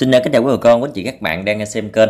Xin kính chào quý bà con, quý anh chị các bạn đang xem kênh.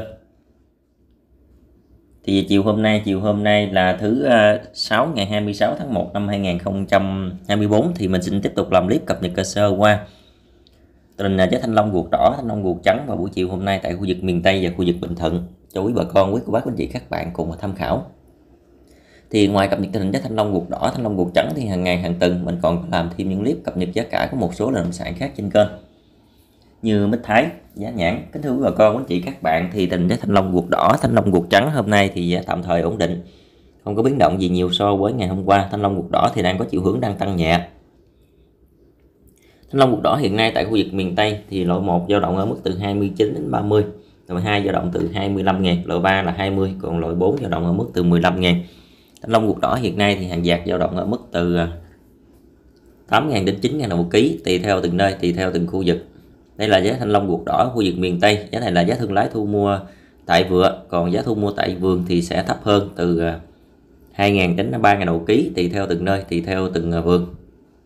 Thì chiều hôm nay là thứ 6 ngày 26 tháng 1 năm 2024 thì mình xin tiếp tục làm clip cập nhật cơ sơ qua tình giá thanh long ruột đỏ, thanh long ruột trắng vào buổi chiều hôm nay tại khu vực miền Tây và khu vực Bình Thuận cho quý bà con, quý cô bác, quý anh chị các bạn cùng tham khảo. Thì ngoài cập nhật tình hình giá thanh long ruột đỏ, thanh long ruột trắng thì hàng ngày hàng tuần mình còn làm thêm những clip cập nhật giá cả của một số loại nông sản khác trên kênh như mít Thái, giá nhãn. Kính thưa quý bà con, quý anh chị các bạn, thì tình giá thanh long ruột đỏ, thanh long ruột trắng hôm nay thì giá tạm thời ổn định, không có biến động gì nhiều so với ngày hôm qua. Thanh long ruột đỏ thì đang có chiều hướng đang tăng nhẹ. Thanh long ruột đỏ hiện nay tại khu vực miền Tây thì loại 1 dao động ở mức từ 29 đến 30, loại 2 dao động từ 25.000, loại 3 là 20, còn loại 4 dao động ở mức từ 15.000. Thanh long ruột đỏ hiện nay thì hàng dạt dao động ở mức từ 8.000 đến 9.000 đồng một ký, tùy theo từng nơi, tùy theo từng khu vực. Đây là giá thanh long ruột đỏ khu vực miền Tây. Giá này là giá thương lái thu mua tại vựa, còn giá thu mua tại vườn thì sẽ thấp hơn từ 2.000 đến 3.000 đồng một ký, tùy theo từng nơi, tùy theo từng vườn.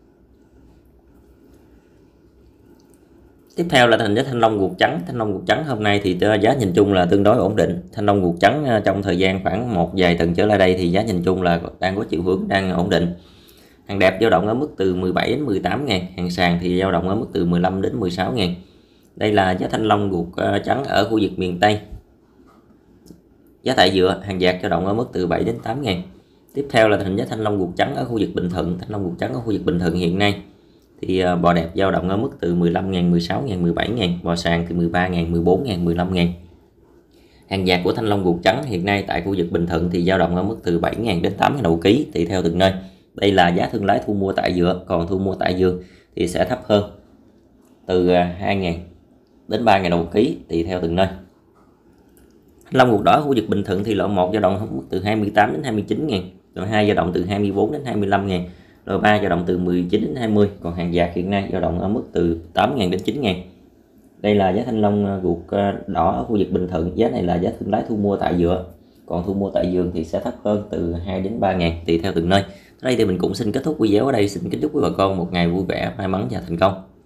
Tiếp theo là giá thanh long ruột trắng. Thanh long ruột trắng hôm nay thì giá nhìn chung là tương đối ổn định. Thanh long ruột trắng trong thời gian khoảng một vài tuần trở lại đây thì giá nhìn chung là đang có chiều hướng đang ổn định. Hàng đẹp dao động ở mức từ 17 đến 18.000, hàng sàn thì dao động ở mức từ 15 đến 16.000. Đây là giá thanh long ruột trắng ở khu vực miền Tây. Giá tại vựa hàng dạt dao động ở mức từ 7 đến 8.000. Tiếp theo là giá thanh long ruột trắng ở khu vực Bình Thuận. Thanh long ruột trắng ở khu vực Bình Thuận hiện nay thì bò đẹp dao động ở mức từ 15.000, 16.000, 17.000, bò sàn thì 13.000, 14.000, 15.000. Hàng dạt của thanh long ruột trắng hiện nay tại khu vực Bình Thuận thì dao động ở mức từ 7.000 đến 8.000 đồng một ký, tùy theo từng nơi. Đây là giá thương lái thu mua tại vựa, còn thu mua tại vườn thì sẽ thấp hơn từ 2.000 đến 3.000 đồng một ký, tùy theo từng nơi. Thanh long ruột đỏ khu vực Bình Thuận thì loại 1 dao động mức từ 28 đến 29.000, loại 2 dao động từ 24 đến 25.000, loại 3 dao động từ 19 đến 20, còn hàng dạt hiện nay dao động ở mức từ 8.000 đến 9.000. Đây là giá thanh long ruột đỏ ở khu vực Bình Thuận. Giá này là giá thương lái thu mua tại vựa, còn thu mua tại vườn thì sẽ thấp hơn từ 2 đến 3.000, tùy theo từng nơi. Ở đây thì mình cũng xin kết thúc video ở đây. Xin kính chúc quý bà con một ngày vui vẻ, may mắn và thành công.